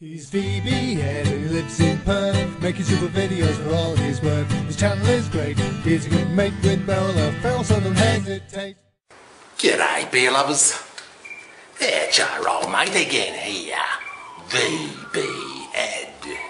He's VB and he lives in Perth, making super videos for all he's worth. His channel is great, he's a good mate with barrel of feral, so don't hesitate. G'day beer lovers, it's your old mate again here, VB Ed.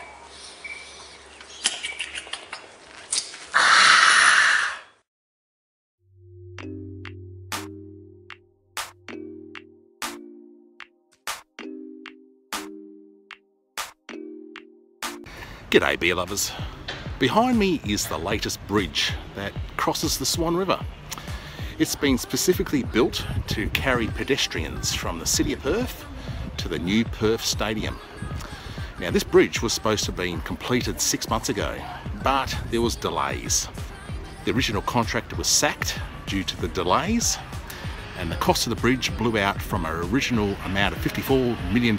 G'day beer lovers. Behind me is the latest bridge that crosses the Swan River. It's been specifically built to carry pedestrians from the city of Perth to the new Perth Stadium. Now this bridge was supposed to have been completed 6 months ago, but there was delays. The original contractor was sacked due to the delays, and the cost of the bridge blew out from an original amount of $54 million to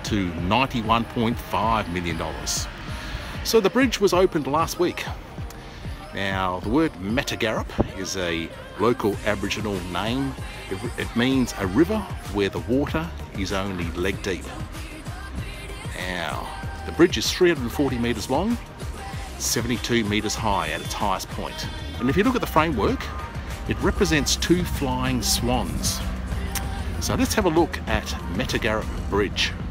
$91.5 million. So the bridge was opened last week. Now the word Matagarup is a local Aboriginal name. It means a river where the water is only leg deep. Now the bridge is 340 metres long, 72 metres high at its highest point. And if you look at the framework, it represents two flying swans. So let's have a look at Matagarup Bridge.